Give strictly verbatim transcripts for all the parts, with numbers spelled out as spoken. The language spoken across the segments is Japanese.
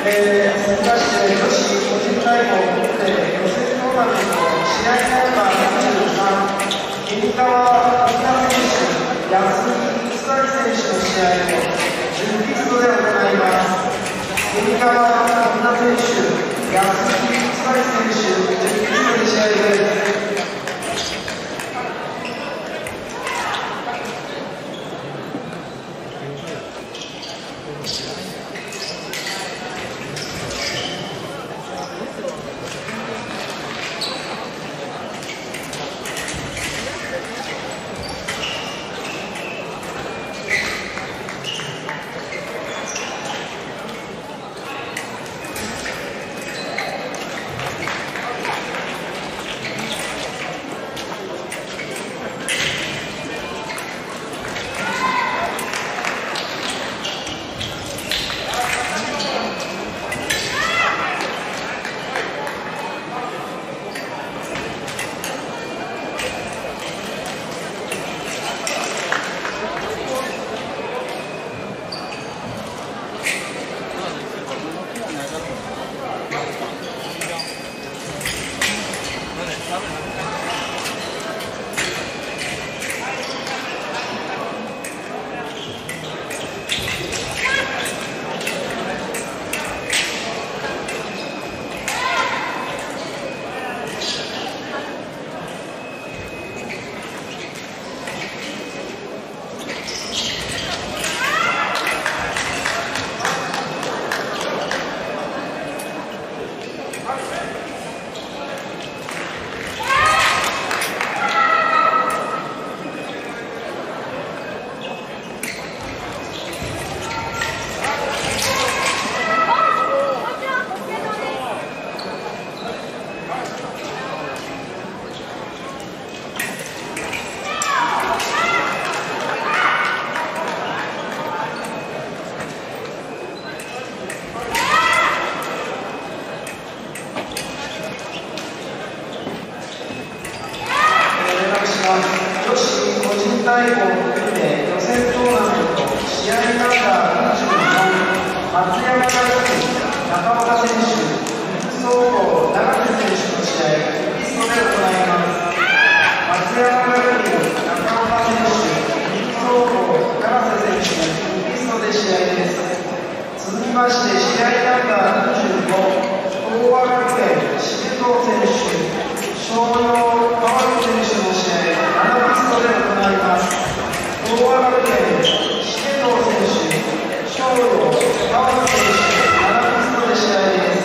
えー、続きまして女子個人対抗予選トーナメント試合ナンバーにじゅうさん、桐川美奈選手、安井つかり選手の試合を準決勝で行います。桐川美奈選手、安井つかり選手、準決勝で試合です。女子個人対抗含め予選トーナメント試合ナンバーにじゅうよん、松山大学中岡選手、陸総合永瀬選手の試合、ピストで行います。松山大学中岡選手、陸総合永瀬選手、ピストで試合です。続きまして試合ナンバーにじゅうご、東和学園重藤選手、商業川口選手の試合、アナピストで行います。東和学園、重藤選手、商業川口選手、アナピストで試合です。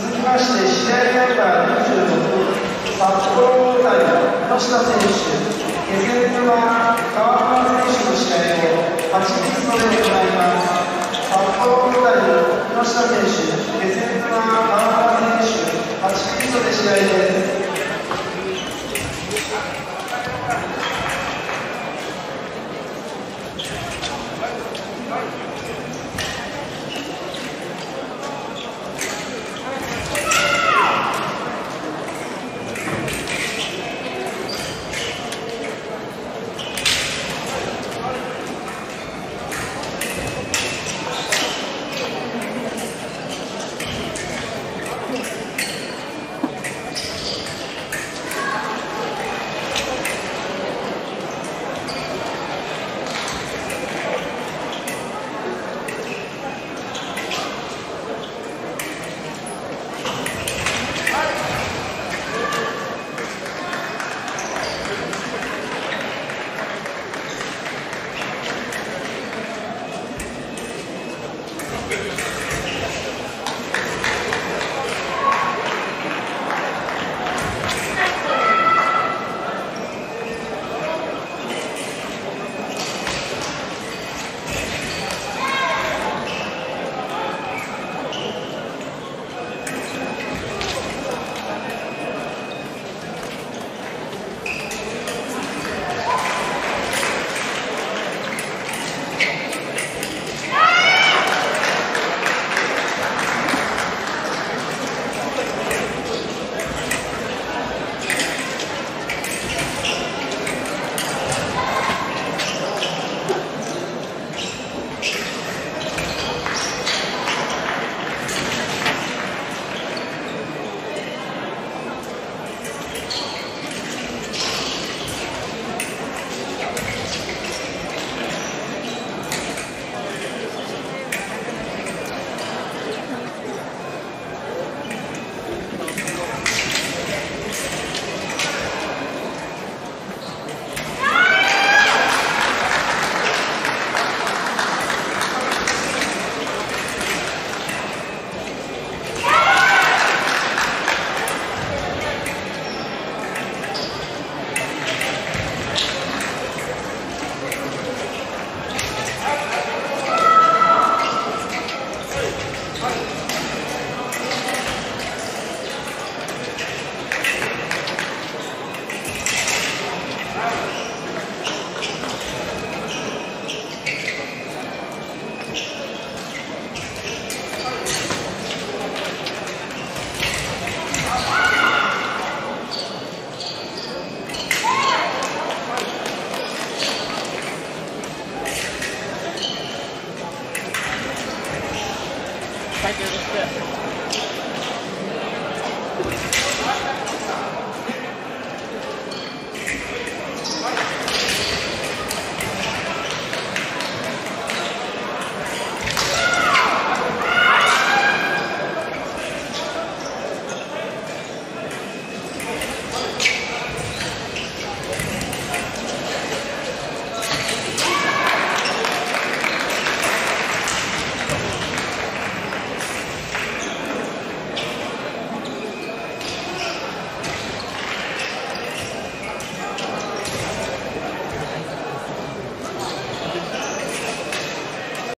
続きまして、試合ナンバーにじゅうろく、札幌大谷、吉田選手、気仙沼川村選手の試合をはちピストで行います。札幌大谷、吉田選手、気仙沼川村選手、はちピストで試合です。